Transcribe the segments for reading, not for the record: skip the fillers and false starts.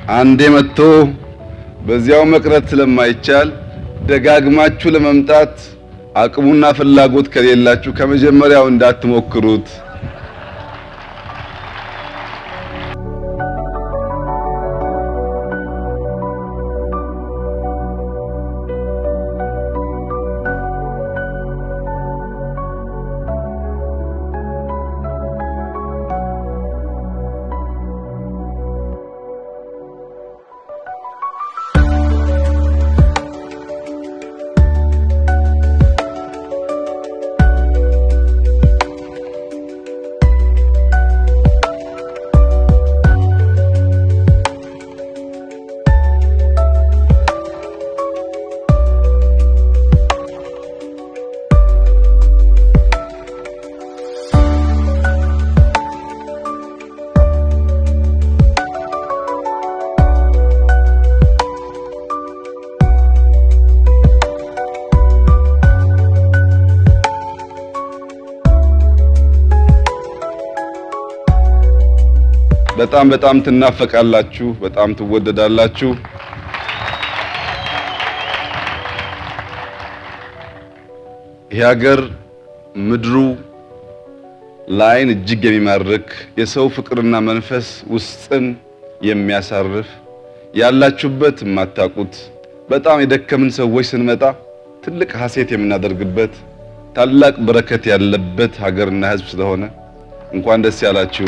አንዴ መጥቶ በዚያው መቅረት ስለማይቻል ደጋግማችሁ ለመምጣት አቅሙና ፍላጎት ከሌላችሁ ከመጀመሪያው እንዳትሞክሩት። በጣም ትናፈቃላችሁ፣ በጣም ትወደዳላችሁ። ይህ ሀገር ምድሩ ላይን እጅግ የሚማርክ የሰው ፍቅርና መንፈስ ውስጥን የሚያሳርፍ ያላችሁበት ማታቁት በጣም የደከምን ሰዎች ስንመጣ ትልቅ ሐሴት የምናደርግበት ታላቅ በረከት ያለበት ሀገርና ሕዝብ ስለሆነ እንኳን ደስ ያላችሁ።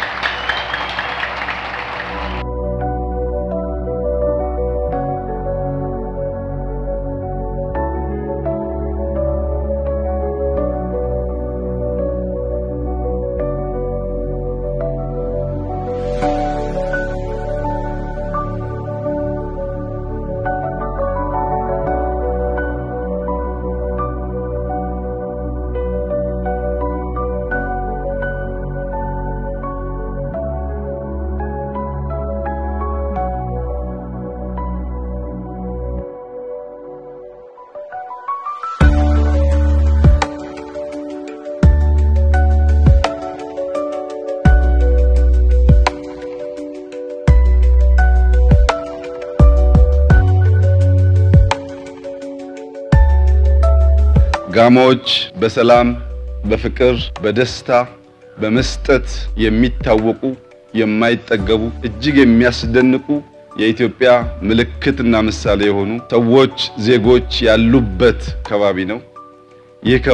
ጋሞች በሰላም በፍቅር በደስታ በመስጠት የሚታወቁ የማይጠገቡ እጅግ የሚያስደንቁ የኢትዮጵያ ምልክትና ምሳሌ የሆኑ ሰዎች ዜጎች ያሉበት ከባቢ ነው። ይህ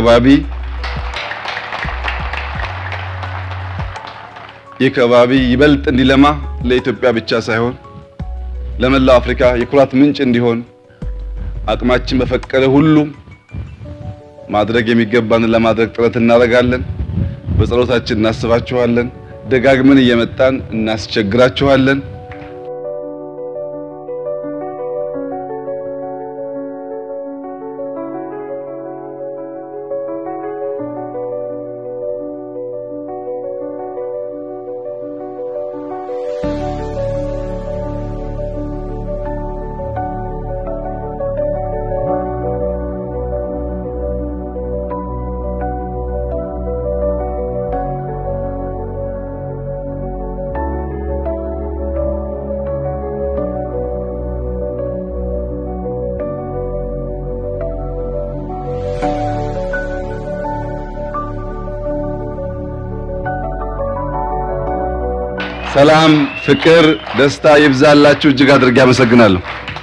ከባቢ ይበልጥ እንዲለማ ለኢትዮጵያ ብቻ ሳይሆን ለመላው አፍሪካ የኩራት ምንጭ እንዲሆን አቅማችን በፈቀደ ሁሉ ማድረግ የሚገባንን ለማድረግ ጥረት እናደርጋለን። በጸሎታችን እናስባችኋለን። ደጋግመን እየመጣን እናስቸግራችኋለን። ሰላም ፍቅር ደስታ ይብዛላችሁ እጅግ አድርጌ አመሰግናለሁ።